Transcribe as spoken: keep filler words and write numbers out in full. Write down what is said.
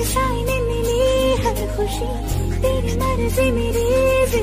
साए ने मिली हर खुशी, तेरी मर्जी मेरी